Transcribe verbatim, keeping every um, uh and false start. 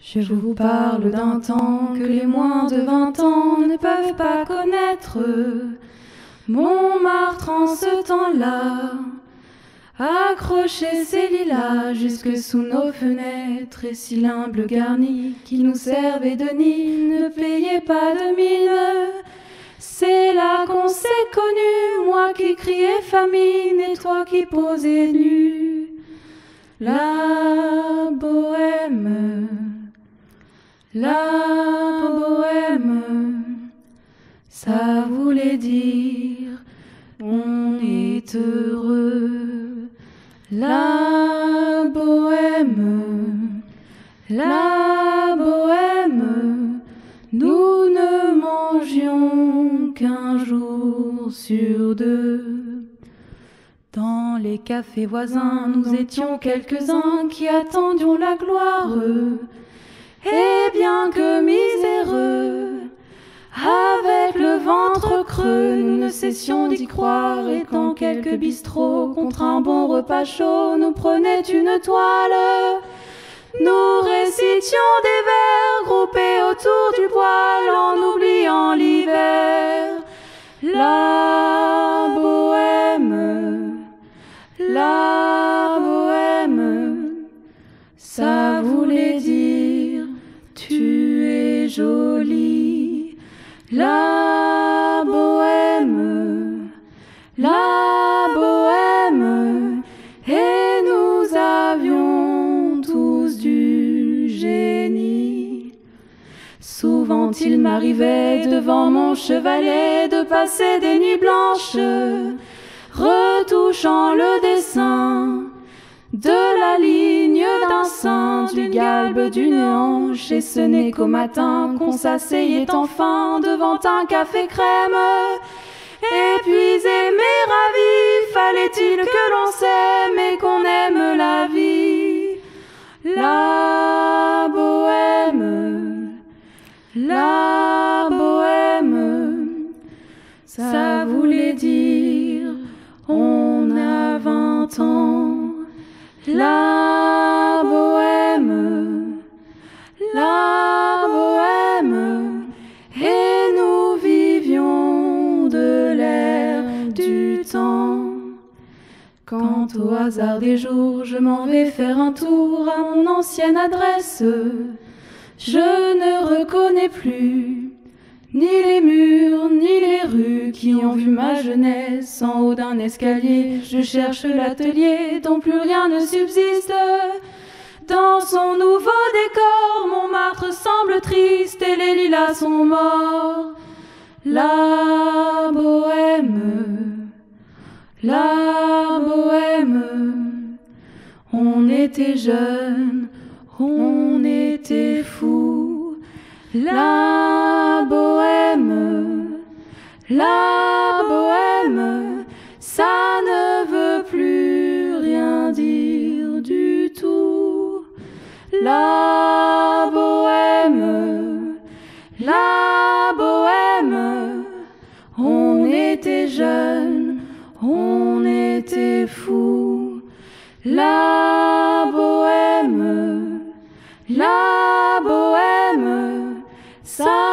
Je vous parle d'un temps que les moins de vingt ans ne peuvent pas connaître. Montmartre en ce temps-là accrochait ses lilas jusque sous nos fenêtres, et si l'humble garni qui nous servait de nid ne payait pas de mine. C'est là qu'on s'est connus, moi qui criais famine et toi qui posais nu. La bohème, la bohème, ça voulait dire on est heureux. La bohème, la bohème, nous ne mangions qu'un jour sur deux. Dans les cafés voisins, nous étions quelques-uns qui attendions la gloire. Et bien que miséreux, avec le ventre creux, nous ne cessions d'y croire. Et dans quelques bistrots, contre un bon repas chaud, nous prenait une toile. Nous récitions des vers groupés autour du poêle en oubliant l'hiver. La bohème, la bohème, ça voulait dire tu es jolie. La bohème, la bohème, et nous avions tous du génie. Souvent il m'arrivait devant mon chevalet de passer des nuits blanches, retouchant le dessin de la ligne d'un sein, du galbe d'une hanche, et ce n'est qu'au matin qu'on s'asseyait enfin devant un café crème. Épuisé mais ravi, fallait-il que l'on s'aime et qu'on aime la vie. La bohème, la bohème, ça voulait dire on a vingt ans. La bohème, la bohème, et nous vivions de l'air du temps. Quant au hasard des jours, je m'en vais faire un tour à mon ancienne adresse. Je ne reconnais plus ni les murs, ni les rues qui ont vu ma jeunesse. En haut d'un escalier, je cherche l'atelier dont plus rien ne subsiste. Dans son nouveau décor, Montmartre semble triste et les lilas sont morts. La bohème, la bohème, on était jeunes, on était fous. La bohème, la bohème, ça ne veut plus rien dire du tout. La bohème, la bohème, on était jeunes, on était fous. La bohème, la bohème, ça